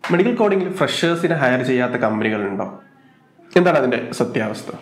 Medical കോഡിംഗിൽ ഫ്രഷേഴ്സിനെ hire ചെയ്യാത്ത കമ്പനികളുണ്ടോ? എന്താണ് അതിൻ്റെ സത്യാവസ്ഥ?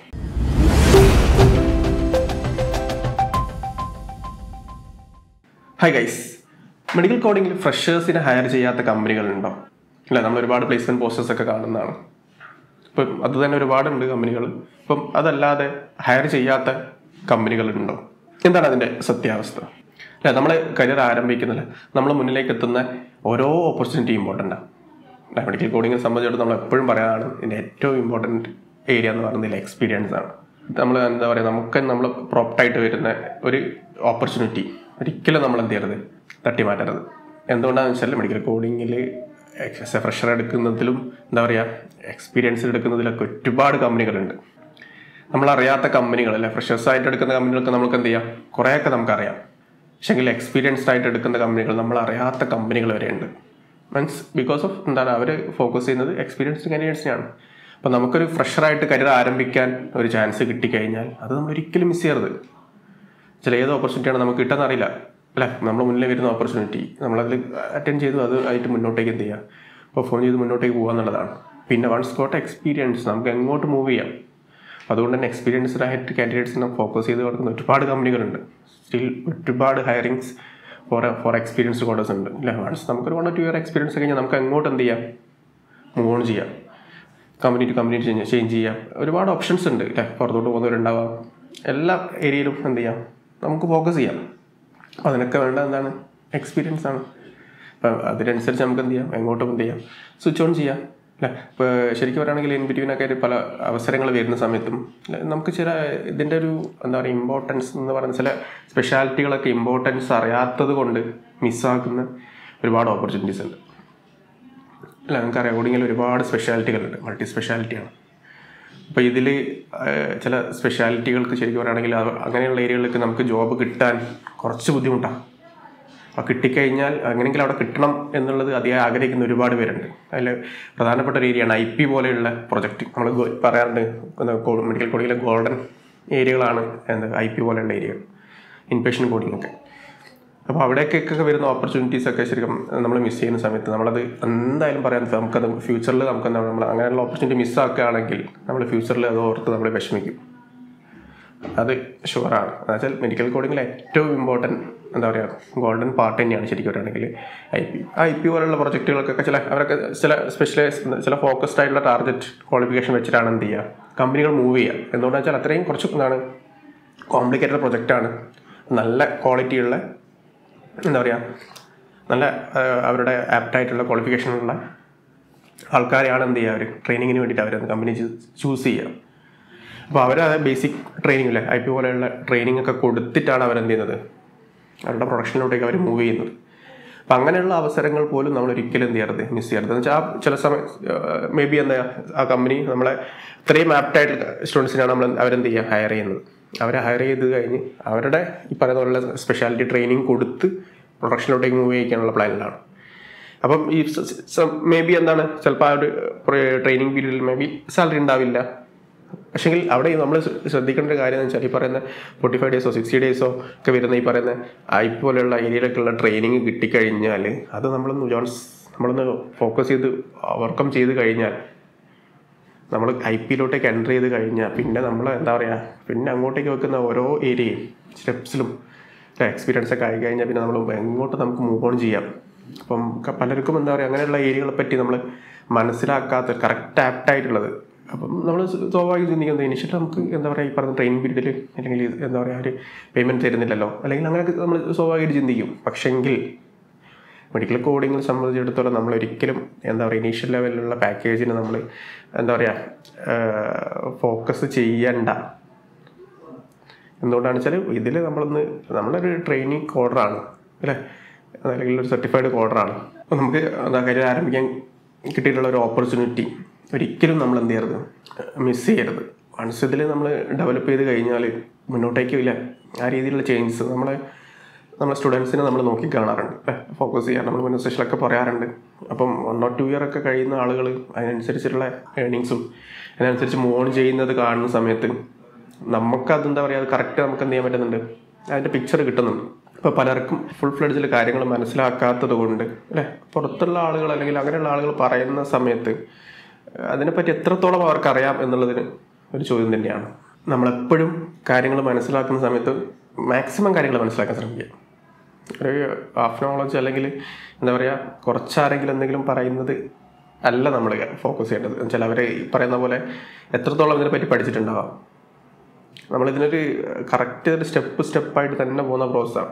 ഹായ് ഗൈസ്, മെഡിക്കൽ കോഡിംഗിൽ ഫ്രഷേഴ്സിനെ ഹയർ ചെയ്യാത്ത കമ്പനികളുണ്ടോ? ഇല്ല, നമ്മൾ ഒരുപാട് പ്ലേസ്മെൻറ്റ് പോസ്റ്റേഴ്സ് ഒക്കെ കാണുന്നതാണ്. ഇപ്പം അത് തന്നെ ഒരുപാടുണ്ട് കമ്പനികൾ. ഇപ്പം അതല്ലാതെ ഹയർ ചെയ്യാത്ത കമ്പനികളുണ്ടോ? എന്താണ് അതിൻ്റെ സത്യാവസ്ഥ? അല്ല, നമ്മൾ കരിയർ ആരംഭിക്കുന്നില്ല, നമ്മൾ മുന്നിലേക്ക് എത്തുന്ന ഓരോ ഓപ്പർച്യൂണിറ്റി ഇമ്പോർട്ടൻ്റാണ്. മെഡിക്കൽ കോഡിങ്ങിനെ സംബന്ധിച്ചിടത്തോളം നമ്മൾ എപ്പോഴും പറയാനാണ് ഇതിൻ്റെ ഏറ്റവും ഇമ്പോർട്ടൻറ്റ് ഏരിയ എന്ന് പറയുന്നത് എക്സ്പീരിയൻസ് ആണ്. നമ്മൾ എന്താ പറയുക, നമ്മൾ പ്രോപ്പറായിട്ട് വരുന്ന ഒരു ഓപ്പർച്യൂണിറ്റി ഒരിക്കലും നമ്മൾ എന്ത് ചെയ്യരുത്, തട്ടിമാറ്റരുത്. എന്തുകൊണ്ടാണെന്ന് വെച്ചാൽ മെഡിക്കൽ കോഡിങ്ങിൽ ഫ്രഷർ എടുക്കുന്നതിലും എന്താ പറയുക, എക്സ്പീരിയൻസ് എടുക്കുന്നതിലൊക്കെ ഒരുപാട് കമ്പനികളുണ്ട്. നമ്മളറിയാത്ത കമ്പനികൾ അല്ലെ, ഫ്രഷേഴ്സായിട്ട് എടുക്കുന്ന കമ്പനികൾക്ക് നമുക്ക് എന്ത് ചെയ്യാം, കുറേയൊക്കെ നമുക്കറിയാം. പക്ഷെങ്കിൽ എക്സ്പീരിയൻസ്ഡ് ആയിട്ട് എടുക്കുന്ന കമ്പനികൾ, നമ്മളറിയാത്ത കമ്പനികൾ വരെ ഉണ്ട്. മീൻസ് ബിക്കോസ് ഓഫ് എന്താണ്, അവർ ഫോക്കസ് ചെയ്യുന്നത് എക്സ്പീരിയൻസ്ഡ് കാൻഡിഡേറ്റ്സിനെയാണ്. അപ്പോൾ നമുക്കൊരു ഫ്രഷറായിട്ട് കരിയർ ആരംഭിക്കാൻ ഒരു ചാൻസ് കിട്ടിക്കഴിഞ്ഞാൽ അത് നമ്മൾ ഒരിക്കലും മിസ് ചെയ്യരുത്. ചില ഏത് ഓപ്പർച്യൂണിറ്റിയാണ് നമുക്ക് കിട്ടാൻ അറിയില്ല അല്ലേ, നമ്മൾ മുന്നിൽ വരുന്ന ഓപ്പർച്യൂണിറ്റി നമ്മളതിൽ അറ്റൻഡ് ചെയ്തു, അത് ആയിട്ട് മുന്നോട്ടേക്ക് എന്ത് ചെയ്യുക, പെർഫോം ചെയ്ത് മുന്നോട്ടേക്ക് പോകുക എന്നുള്ളതാണ്. പിന്നെ വൺസ് ഗോട്ട് എക്സ്പീരിയൻസ് നമുക്ക് എങ്ങോട്ട് മൂവ് ചെയ്യാം. അതുകൊണ്ട് തന്നെ എക്സ്പീരിയൻസ്ഡ് ആയിട്ട് കാൻഡിഡേറ്റ്സിനെ ഫോക്കസ് ചെയ്ത് കൊടുക്കുന്ന ഒരുപാട് കമ്പനികളുണ്ട്. സ്റ്റിൽ ഒരുപാട് ഹയറിങ്സ് ഫോർ എക്സ്പീരിയൻസ്ഡ് കോഡേഴ്സ് ഉണ്ട് അല്ലേ. വൺസ് നമുക്കൊരു 1 or 2 year എക്സ്പീരിയൻസ് കഴിഞ്ഞാൽ നമുക്ക് എങ്ങോട്ട് എന്ത് ചെയ്യാം, മൂവ് ഓൺ ചെയ്യാം, കമ്പനി ടു കമ്പനി ചേഞ്ച് ചെയ്യാം. ഒരുപാട് ഓപ്ഷൻസ് ഉണ്ട് അല്ലേ, പുറത്തോട്ട് പോകുന്നവരുണ്ടാവാം. എല്ലാ ഏരിയയിലും എന്ത് ചെയ്യാം, നമുക്ക് ഫോക്കസ് ചെയ്യാം. അതിനൊക്കെ വേണ്ട എന്താണ്, എക്സ്പീരിയൻസ് ആണ്. അപ്പം അതിനനുസരിച്ച് നമുക്ക് എന്ത് ചെയ്യാം, എങ്ങോട്ടും എന്ത് ചെയ്യാം, സ്വിച്ച് ഓൺ ചെയ്യാം അല്ലേ. ഇപ്പോൾ ശരിക്കും പറയുകയാണെങ്കിൽ ഇൻ ബിറ്റ്വീനൊക്കെ പല അവസരങ്ങൾ വരുന്ന സമയത്തും നമുക്ക് ചില ഇതിൻ്റെ ഒരു എന്താ പറയുക, ഇമ്പോർട്ടൻസ് എന്ന് പറയുന്ന ചില സ്പെഷ്യാലിറ്റികളൊക്കെ ഇമ്പോർട്ടൻസ് അറിയാത്തത് കൊണ്ട് മിസ്സാക്കുന്ന ഒരുപാട് ഓപ്പർച്യൂണിറ്റീസ് ഉണ്ട് അല്ല. നമുക്കറിയാം കോഡിങ്ങിൽ ഒരുപാട് സ്പെഷ്യാലിറ്റികളുണ്ട്, മൾട്ടി സ്പെഷ്യാലിറ്റിയാണ്. അപ്പോൾ ഇതിൽ ചില സ്പെഷ്യാലിറ്റികൾക്ക് ശരിക്കും പറയുകയാണെങ്കിൽ അങ്ങനെയുള്ള ഏരിയകളിലേക്ക് നമുക്ക് ജോബ് കിട്ടാൻ കുറച്ച് ബുദ്ധിമുട്ടാണ്. അപ്പോൾ കിട്ടിക്കഴിഞ്ഞാൽ എങ്ങനെയെങ്കിലും അവിടെ കിട്ടണം എന്നുള്ളത് അതിയായി ആഗ്രഹിക്കുന്ന ഒരുപാട് പേരുണ്ട്. അതിൽ പ്രധാനപ്പെട്ട ഒരു ഏരിയയാണ് IP പോലെയുള്ള പ്രൊജക്റ്റ്. നമ്മൾ പറയാറുണ്ട് മെഡിക്കൽ കോഡിങ്ങിലെ ഗോൾഡൻ ഏരിയകളാണ് IP പോലെയുള്ള ഏരിയകൾ, ഇൻപേഷ്യൻ്റ് കോഡിംഗ് ഒക്കെ. അപ്പോൾ അവിടേക്കൊക്കെ വരുന്ന ഓപ്പർച്യൂണിറ്റീസൊക്കെ ശരിക്കും നമ്മൾ മിസ് ചെയ്യുന്ന സമയത്ത് നമ്മളത് എന്തായാലും പറയാൻ, നമുക്കത് ഫ്യൂച്ചറിൽ നമുക്ക് നമ്മൾ അങ്ങനെയുള്ള ഓപ്പർച്യൂണിറ്റി മിസ്സാക്കുകയാണെങ്കിൽ നമ്മൾ ഫ്യൂച്ചറിൽ അത് ഓർത്ത് നമ്മൾ വിഷമിക്കും. അത് ഷുവറാണ്. എന്നുവെച്ചാൽ മെഡിക്കൽ കോഡിങ്ങിൽ ഏറ്റവും ഇമ്പോർട്ടൻറ്റ് എന്താ പറയുക, ഗോൾഡൻ പാർട്ട് തന്നെയാണ് ശരിക്കും പറയുകയാണെങ്കിൽ IP പോലുള്ള പ്രൊജക്റ്റുകൾക്കൊക്കെ അവരൊക്കെ ചില സ്പെഷ്യലൈസ്, ചില ഫോക്കസ്ഡ് ആയിട്ടുള്ള ടാർഗറ്റ് ക്വാളിഫിക്കേഷൻ വെച്ചിട്ടാണ് എന്ത് ചെയ്യുക, കമ്പനികൾ മൂവ് ചെയ്യുക. എന്തുകൊണ്ടാണെന്ന് വെച്ചാൽ അത്രയും കുറച്ച് എന്താണ് കോംപ്ലിക്കേറ്റഡ് പ്രൊജക്റ്റാണ്. നല്ല ക്വാളിറ്റിയുള്ള എന്താ പറയുക, നല്ല അവരുടെ ആപ്റ്റായിട്ടുള്ള ക്വാളിഫിക്കേഷനുള്ള ആൾക്കാരെയാണ് എന്ത് ചെയ്യുക, അവർ ട്രെയിനിങ്ങിന് വേണ്ടിയിട്ട് അവർ കമ്പനി ചൂസ് ചെയ്യുക. അപ്പോൾ അവർ ബേസിക് ട്രെയിനിങ് അല്ലേ, IP പോലെയുള്ള ട്രെയിനിങ് ഒക്കെ കൊടുത്തിട്ടാണ് അവരെന്ത് ചെയ്യുന്നത്, അവരുടെ പ്രൊഡക്ഷനിലോട്ടേക്ക് അവർ മൂവ് ചെയ്യുന്നത്. അപ്പം അങ്ങനെയുള്ള അവസരങ്ങൾ പോലും നമ്മൾ ഒരിക്കലും എന്ത് ചെയ്യരുത്, മിസ് ചെയ്യരുത്. എന്ന് വെച്ചാൽ ചില സമയം മേ ബി എന്താ ആ കമ്പനി നമ്മളെ ഇത്രയും ആപ്റ്റായിട്ടുള്ള സ്റ്റുഡൻസിനാണ് അവരെന്ത് ചെയ്യുക, ഹയർ ചെയ്യുന്നത്. അവരെ ഹയർ ചെയ്ത് കഴിഞ്ഞ് അവരുടെ ഈ പറയുന്ന പോലുള്ള സ്പെഷ്യാലിറ്റി ട്രെയിനിങ് കൊടുത്ത് പ്രൊഡക്ഷനിലോട്ടേക്ക് മൂവ് ചെയ്യിക്കാനുള്ള പ്ലാനിലാണ്. അപ്പം ഈ മേ ബി എന്താണ്, ചിലപ്പോൾ ആ ഒരു ട്രെയിനിങ് പീരീഡിൽ മേ ബി സാലറി ഉണ്ടാവില്ല. പക്ഷേങ്കിൽ അവിടെ നമ്മൾ ശ്രദ്ധിക്കേണ്ട ഒരു കാര്യം എന്ന് വെച്ചാൽ ഈ പറയുന്ന 45 days 60 days ഒക്കെ വരുന്ന ഈ പറയുന്ന IP പോലെയുള്ള ഏരിയയിലൊക്കെയുള്ള ട്രെയിനിങ് കിട്ടിക്കഴിഞ്ഞാൽ അത് നമ്മളൊന്ന് ഫോക്കസ് ചെയ്ത് ഓവർകം ചെയ്ത് കഴിഞ്ഞാൽ, നമ്മൾ IP-ലോട്ടേക്ക് എൻ്റർ ചെയ്ത് കഴിഞ്ഞാൽ പിന്നെ നമ്മൾ എന്താ പറയുക, പിന്നെ അങ്ങോട്ടേക്ക് വെക്കുന്ന ഓരോ ഏരിയയും സ്റ്റെപ്സിലും എക്സ്പീരിയൻസ് ഒക്കെ ആയി കഴിഞ്ഞാൽ പിന്നെ നമ്മൾ എങ്ങോട്ട് നമുക്ക് മൂവ് ഓൺ ചെയ്യാം. അപ്പം പലർക്കും എന്താ പറയുക, അങ്ങനെയുള്ള ഏരിയകളെ പറ്റി നമ്മൾ മനസ്സിലാക്കാത്ത കറക്റ്റ് ആപ്റ്റായിട്ടുള്ളത്. അപ്പം നമ്മൾ സ്വാഭാവികം ചിന്തിക്കുന്നത് ഇനിഷ്യൽ നമുക്ക് എന്താ പറയുക, ഈ പറഞ്ഞ ട്രെയിനിങ് പീരീഡിൽ അല്ലെങ്കിൽ എന്താ പറയുക ഒരു പേയ്മെൻറ്റ് തരുന്നില്ലല്ലോ, അല്ലെങ്കിൽ അങ്ങനെയൊക്കെ നമ്മൾ സ്വാഭാവികമായിട്ട് ചിന്തിക്കും. പക്ഷെങ്കിൽ മെഡിക്കൽ കോഡിങ്ങിനെ സംബന്ധിച്ചിടത്തോളം നമ്മൾ ഒരിക്കലും എന്താ പറയുക ഇനീഷ്യൽ ലെവലിലുള്ള പാക്കേജിന് നമ്മൾ എന്താ പറയുക ഫോക്കസ് ചെയ്യണ്ട. എന്തുകൊണ്ടാണെന്ന് വെച്ചാൽ ഇതിൽ നമ്മളൊരു ട്രെയിനിങ് കോഡറാണ് അല്ലേ, അല്ലെങ്കിൽ ഒരു സർട്ടിഫൈഡ് കോഡറാണ്. അപ്പോൾ നമുക്ക് എന്താ കരിയർ ആരംഭിക്കാൻ കിട്ടിയിട്ടുള്ള ഒരു ഓപ്പർച്യൂണിറ്റി ഒരിക്കലും നമ്മൾ എന്ത് ചെയ്യരുത്, മിസ് ചെയ്യരുത്. വൺസ് ഇതിൽ നമ്മൾ ഡെവലപ്പ് ചെയ്ത് കഴിഞ്ഞാൽ മുന്നോട്ടേക്കും ഇല്ല ആ രീതിയിലുള്ള ചേഞ്ചസ് നമ്മളെ സ്റ്റുഡൻസിനെ നമ്മൾ നോക്കി കാണാറുണ്ട് അല്ലേ, ഫോക്കസ് ചെയ്യാൻ നമ്മൾ മുന്നേ സെഷനിലൊക്കെ പറയാറുണ്ട്. അപ്പം 1 or 2 year ഒക്കെ കഴിയുന്ന ആളുകൾ അതിനനുസരിച്ചുള്ള ഏർണിങ്സും അതിനനുസരിച്ച് മൂവ് ഓൺ ചെയ്യുന്നത് കാണുന്ന സമയത്ത് നമുക്കതെന്താ പറയുക, അത് കറക്റ്റ് നമുക്ക് എന്ത് ചെയ്യാൻ പറ്റുന്നുണ്ട്, അതിൻ്റെ പിക്ചർ കിട്ടുന്നുണ്ട്. ഇപ്പോൾ പലർക്കും ഫുൾ ഫ്ലെഡ്ജിൽ കാര്യങ്ങൾ മനസ്സിലാക്കാത്തത് കൊണ്ട് അല്ലേ, പുറത്തുള്ള ആളുകൾ അല്ലെങ്കിൽ അങ്ങനെയുള്ള ആളുകൾ പറയുന്ന സമയത്ത് അതിനെപ്പറ്റി എത്രത്തോളം അവർക്കറിയാം എന്നുള്ളതിന് ഒരു ചോദ്യം തന്നെയാണ്. നമ്മളെപ്പോഴും കാര്യങ്ങൾ മനസ്സിലാക്കുന്ന സമയത്ത് മാക്സിമം കാര്യങ്ങൾ മനസ്സിലാക്കാൻ ശ്രമിക്കുക. ഒരു ഹാഫ് നോളജ് അല്ലെങ്കിൽ എന്താ പറയുക, കുറച്ചാരെങ്കിലും എന്തെങ്കിലും പറയുന്നത് അല്ല നമ്മൾ ഫോക്കസ് ചെയ്യേണ്ടത്. എന്നുവെച്ചാൽ അവർ ഈ പറയുന്ന പോലെ എത്രത്തോളം ഇതിനെപ്പറ്റി പഠിച്ചിട്ടുണ്ടാവാം. നമ്മളിതിനൊരു കറക്റ്റ് ഒരു സ്റ്റെപ്പായിട്ട് തന്നെ പോകുന്ന പ്രോസസ്സാണ്.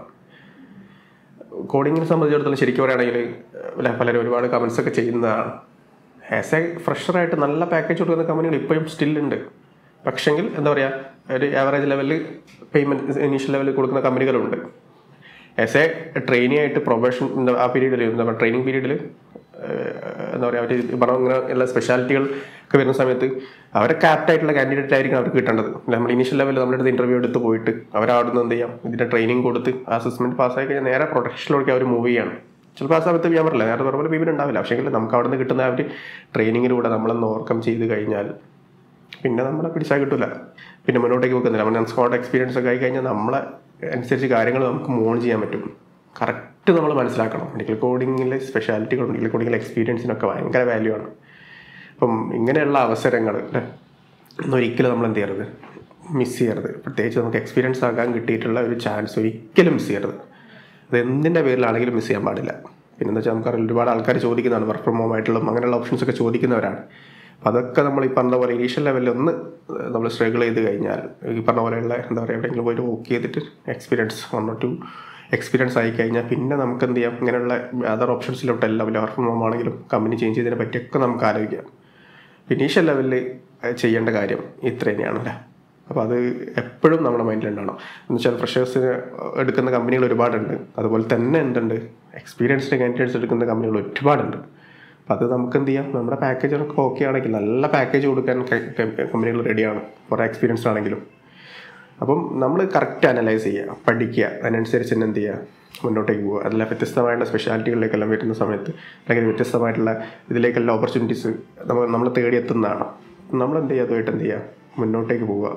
കോഡിങ്ങിനെ സംബന്ധിച്ചിടത്തോളം ശരിക്കും പറയുകയാണെങ്കിൽ പലരും ഒരുപാട് കമൻസ് ഒക്കെ ചെയ്യുന്നതാണ്. ആസ് എ ഫ്രഷറായിട്ട് നല്ല പാക്കേജ് കൊടുക്കുന്ന കമ്പനികൾ ഇപ്പോഴും സ്റ്റില്ലുണ്ട്. പക്ഷെങ്കിൽ എന്താ പറയുക, ഒരു ആവറേജ് ലെവലിൽ പേയ്മെൻറ്റ് ഇനീഷ്യൽ ലെവലിൽ കൊടുക്കുന്ന കമ്പനികളുണ്ട്. ആസ് എ ട്രെയിനി ആയിട്ട് പ്രൊബേഷൻ ആ പീരീഡിൽ എന്താ പറയുക, ട്രെയിനിങ് പീരീഡിൽ എന്താ പറയുക, അവർ പറഞ്ഞ ഇങ്ങനെ എല്ലാ സ്പെഷ്യാലിറ്റികൾ ഒക്കെ വരുന്ന സമയത്ത് അവരെ ആപ്റ്റായിട്ടുള്ള കാൻഡിഡേറ്റ് ആയിരിക്കും അവർക്ക് കിട്ടേണ്ടത്. നമ്മൾ ഇനീഷ്യൽ ലെവലിൽ നമ്മുടെ അടുത്ത് ഇൻ്റർവ്യൂ എടുത്ത് പോയിട്ട് അവരവിടുന്ന് എന്ത് ചെയ്യാം, ഇതിൻ്റെ ട്രെയിനിങ് കൊടുത്ത് അസസ്മെൻറ്റ് പാസ്സായി കഴിഞ്ഞാൽ നേരെ പ്രൊഡക്ഷനിലേക്ക് അവർ മൂവ് ചെയ്യാണ്. ചിലപ്പോൾ ആ സമയത്ത് ഞാൻ പറഞ്ഞില്ല, നേരത്തെ പറഞ്ഞ പോലെ പേയ്മെൻറ്റ് ഉണ്ടാവില്ല. പക്ഷേങ്കിൽ നമുക്ക് അവിടെ നിന്ന് കിട്ടുന്ന അവർ ട്രെയിനിങ്ങിലൂടെ നമ്മളൊന്ന് ഓവർകം ചെയ്ത് കഴിഞ്ഞാൽ പിന്നെ നമ്മളെ പിടിച്ചാൽ കിട്ടില്ല, പിന്നെ മുന്നോട്ടേക്ക് വെക്കുന്നില്ല. നമ്മൾ സ്കോട്ട് എക്സ്പീരിയൻസ് ഒക്കെ ആയി കഴിഞ്ഞാൽ നമ്മളെ അനുസരിച്ച് കാര്യങ്ങൾ നമുക്ക് മൂവ് ചെയ്യാൻ പറ്റും. കറക്റ്റ് നമ്മൾ മനസ്സിലാക്കണം. മെഡിക്കൽ കോഡിങ്ങിലെ സ്പെഷ്യാലിറ്റികളും മെഡിക്കൽ കോഡിങ്ങിലെ എക്സ്പീരിയൻസിനൊക്കെ ഭയങ്കര വാല്യൂ ആണ്. അപ്പം ഇങ്ങനെയുള്ള അവസരങ്ങൾ ഒരിക്കലും നമ്മൾ എന്ത് ചെയ്യരുത്, മിസ് ചെയ്യരുത്. പ്രത്യേകിച്ച് നമുക്ക് എക്സ്പീരിയൻസ് ആക്കാൻ കിട്ടിയിട്ടുള്ള ഒരു ചാൻസ് ഒരിക്കലും മിസ് ചെയ്യരുത്. അത് എന്തിൻ്റെ പേരിലാണെങ്കിലും മിസ് ചെയ്യാൻ പാടില്ല. പിന്നെന്താ വെച്ചാൽ നമുക്ക് ഒരുപാട് ആൾക്കാർ ചോദിക്കുന്നതാണ്, വർക്ക് ഫ്രം ഹോം ആയിട്ടുള്ള അങ്ങനെയുള്ള ഓപ്ഷൻസൊക്കെ ചോദിക്കുന്നവരാണ്. അപ്പോൾ അതൊക്കെ നമ്മൾ ഈ പറഞ്ഞ പോലെ ഇനീഷ്യൽ ലെവലിൽ ഒന്ന് നമ്മൾ സ്ട്രഗിൾ ചെയ്ത് കഴിഞ്ഞാൽ ഈ പറഞ്ഞ പോലെയുള്ള എന്താ പറയുക, എവിടെയെങ്കിലും പോയിട്ട് വർക്ക് ചെയ്തിട്ട് എക്സ്പീരിയൻസ് 1 or 2 എക്സ്പീരിയൻസ് ആയി കഴിഞ്ഞാൽ പിന്നെ നമുക്ക് എന്ത് ചെയ്യാം, ഇങ്ങനെയുള്ള അതർ ഓപ്ഷൻസിലോട്ടെല്ലാം വർക്ക് ഫ്രം ഹോം ആണെങ്കിലും കമ്പനി ചേഞ്ച് ചെയ്തതിനെ പറ്റിയൊക്കെ നമുക്ക് ആലോചിക്കാം. ഇനീഷ്യൽ ലെവലിൽ ചെയ്യേണ്ട കാര്യം ഇത്ര തന്നെയാണല്ലേ. അപ്പോൾ അത് എപ്പോഴും നമ്മുടെ മൈൻഡിലുണ്ടാവണം. എന്ന് വെച്ചാൽ ഫ്രഷേഴ്സിന് എടുക്കുന്ന കമ്പനികൾ ഒരുപാടുണ്ട്, അതുപോലെ തന്നെ എന്തുണ്ട് എക്സ്പീരിയൻസ്ഡ് കാൻഡിഡേറ്റ്സ് എടുക്കുന്ന കമ്പനികൾ ഒരുപാടുണ്ട്. അപ്പം അത് നമുക്ക് എന്ത് ചെയ്യാം, നമ്മുടെ പാക്കേജൊക്കെ ഓക്കെ ആണെങ്കിൽ നല്ല പാക്കേജ് കൊടുക്കാൻ കമ്പനികൾ റെഡിയാണ്, കുറേ എക്സ്പീരിയൻസ്ഡ് ആണെങ്കിലും. അപ്പം നമ്മൾ കറക്റ്റ് അനലൈസ് ചെയ്യുക, പഠിക്കുക, അതിനനുസരിച്ച് തന്നെ എന്ത് ചെയ്യുക, മുന്നോട്ടേക്ക് പോകുക. അതല്ല വ്യത്യസ്തമായിട്ടുള്ള സ്പെഷ്യാലിറ്റികളിലേക്കെല്ലാം വരുന്ന സമയത്ത് അല്ലെങ്കിൽ വ്യത്യസ്തമായിട്ടുള്ള ഇതിലേക്കെല്ലാം ഓപ്പർച്യൂണിറ്റീസ് നമ്മൾ തേടിയെത്തുന്നതാണ്. നമ്മൾ എന്ത് ചെയ്യുക, അതുമായിട്ട് എന്ത് ചെയ്യുക, മുന്നോട്ടേക്ക് പോവുക.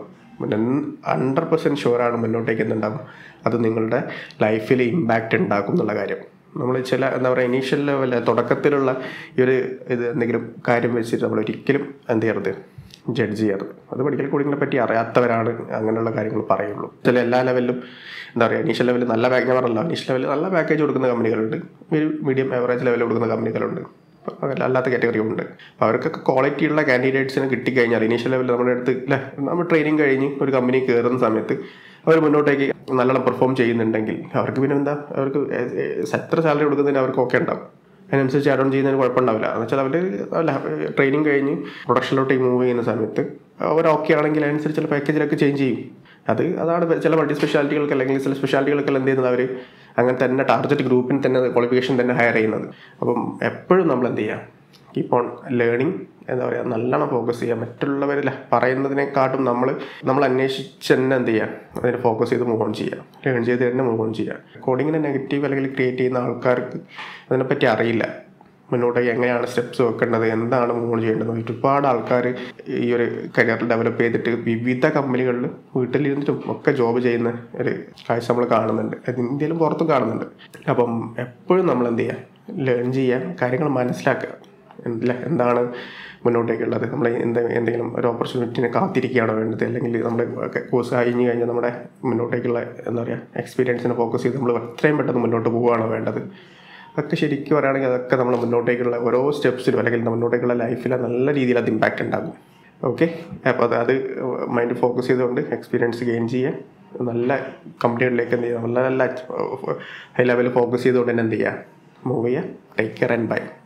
100% ഷുവറാണ് മുന്നോട്ടേക്ക് എന്തുണ്ടാകും, അത് നിങ്ങളുടെ ലൈഫിൽ ഇമ്പാക്റ്റ് ഉണ്ടാക്കും എന്നുള്ള കാര്യം. നമ്മൾ ചില എന്താ പറയുക ഇനീഷ്യൽ ലെവൽ തുടക്കത്തിലുള്ള ഈ ഒരു ഇത് എന്തെങ്കിലും കാര്യം വെച്ചിട്ട് നമ്മൾ ഒരിക്കലും എന്ത് ചെയ്യരുത്, ജഡ്ജ് ചെയ്യരുത്. അത് മെഡിക്കൽ കോഡിങ്ങിനെ പറ്റി അറിയാത്തവരാണ് അങ്ങനെയുള്ള കാര്യങ്ങൾ പറയുള്ളൂ. ചില എല്ലാ ലെവലിലും എന്താ പറയുക ഇനീഷ്യൽ ലെവലിൽ നല്ല ഞാൻ പറഞ്ഞല്ലോ, ഇനീഷ്യൽ ലെവലിൽ നല്ല പാക്കേജ് കൊടുക്കുന്ന കമ്പനികളുണ്ട്, ഒരു മീഡിയം ആവറേജ് ലെവലിൽ കൊടുക്കുന്ന കമ്പനികളുണ്ട്, അല്ലാത്ത കാറ്റഗറി ഉണ്ട്. അപ്പോൾ അവർക്കൊക്കെ ക്വാളിറ്റിയുള്ള കാൻഡിഡേറ്റ്സിന് കിട്ടിക്കഴിഞ്ഞാൽ ഇനീഷ്യൽ ലെവലിൽ നമ്മുടെ അടുത്ത് നമ്മൾ ട്രെയിനിങ് കഴിഞ്ഞ് ഒരു കമ്പനി കയറുന്ന സമയത്ത് അവർ മുന്നോട്ടേക്ക് നല്ലോണം പെർഫോം ചെയ്യുന്നുണ്ടെങ്കിൽ അവർക്ക് പിന്നെ എന്താ, അവർക്ക് എത്ര സാലറി കൊടുക്കുന്നതിന് അവർക്ക് ഓക്കെ ഉണ്ടാവും. അതിനനുസരിച്ച് ആഡ് ഓൺ ചെയ്യുന്നതിന് കുഴപ്പമുണ്ടാവില്ല. എന്ന് വെച്ചാൽ അവർ ട്രെയിനിങ് കഴിഞ്ഞ് പ്രൊഡക്ഷനിലോട്ടേക്ക് മൂവ് ചെയ്യുന്ന സമയത്ത് അവർ ഓക്കെ ആണെങ്കിൽ അതിനനുസരിച്ചുള്ള പാക്കേജിലൊക്കെ ചേഞ്ച് ചെയ്യും. അതാണ് ചില മൾട്ടി സ്പെഷ്യാലിറ്റികൾക്ക് അല്ലെങ്കിൽ ചില സ്പെഷ്യാലിറ്റികൾക്കെല്ലാം എന്ത് ചെയ്യുന്നത്, അവർ അങ്ങനെ തന്നെ ടാർഗറ്റ് ഗ്രൂപ്പിന് തന്നെ ക്വാളിഫിക്കേഷൻ തന്നെ ഹയർ ചെയ്യുന്നത്. അപ്പം എപ്പോഴും നമ്മൾ എന്ത് ചെയ്യുക, കീപ്പ് ഓൺ ലേണിംഗ്, എന്താ പറയുക, നല്ലോണം ഫോക്കസ് ചെയ്യുക. മറ്റുള്ളവർ പറയുന്നതിനെക്കാട്ടും നമ്മൾ അന്വേഷിച്ച് തന്നെ എന്ത് ചെയ്യുക, അതിന് ഫോക്കസ് ചെയ്ത് മൂവ് ഓൺ ചെയ്യുക, ലേൺ ചെയ്ത് തന്നെ മൂവ് ഓൺ ചെയ്യുക. കോഡിങ്ങിനെ നെഗറ്റീവ് അല്ലെങ്കിൽ ക്രിയേറ്റ് ചെയ്യുന്ന ആൾക്കാർക്ക് അതിനെപ്പറ്റി അറിയില്ല, മുന്നോട്ടേക്ക് എങ്ങനെയാണ് സ്റ്റെപ്സ് വെക്കേണ്ടത്, എന്താണ് മൂവ് ഓൺ ചെയ്യേണ്ടത്. ഒരുപാട് ആൾക്കാർ ഈ ഒരു കരിയർ ഡെവലപ്പ് ചെയ്തിട്ട് വിവിധ കമ്പനികളിൽ വീട്ടിലിരുന്നിട്ടും ഒക്കെ ജോബ് ചെയ്യുന്ന ഒരു കാഴ്ച നമ്മൾ കാണുന്നുണ്ട്, ഇന്ത്യയിലും പുറത്തും കാണുന്നുണ്ട്. അപ്പം എപ്പോഴും നമ്മൾ എന്ത് ചെയ്യുക, ലേൺ ചെയ്യുക, കാര്യങ്ങൾ മനസ്സിലാക്കുക, എന്താണ് മുന്നോട്ടേക്കുള്ളത്, നമ്മൾ എന്തെങ്കിലും ഒരു ഓപ്പർച്യൂണിറ്റിനെ കാത്തിരിക്കുകയാണോ വേണ്ടത്, അല്ലെങ്കിൽ നമ്മൾ കോഴ്സ് കഴിഞ്ഞ് കഴിഞ്ഞാൽ നമ്മുടെ മുന്നോട്ടേക്കുള്ള എന്താ പറയുക എക്സ്പീരിയൻസിനെ ഫോക്കസ് ചെയ്ത് നമ്മൾ എത്രയും പെട്ടെന്ന് മുന്നോട്ട് പോവുകയാണോ വേണ്ടത്. അതൊക്കെ ശരിക്കും പറയുകയാണെങ്കിൽ അതൊക്കെ നമ്മൾ മുന്നോട്ടേക്കുള്ള ഓരോ സ്റ്റെപ്സിലും അല്ലെങ്കിൽ മുന്നോട്ടേക്കുള്ള ലൈഫിൽ നല്ല രീതിയിൽ അത് ഇമ്പാക്റ്റ് ഉണ്ടാകും. ഓക്കെ, അപ്പോൾ അത് മൈൻഡ് ഫോക്കസ് ചെയ്തുകൊണ്ട് എക്സ്പീരിയൻസ് ഗെയിൻ ചെയ്യുക, നല്ല കമ്പനികളിലേക്ക് എന്ത് ചെയ്യുക, നല്ല ഹൈ ലെവലിൽ ഫോക്കസ് ചെയ്തുകൊണ്ട് തന്നെ എന്ത് ചെയ്യുക, മൂവ് ചെയ്യുക. Take care and by.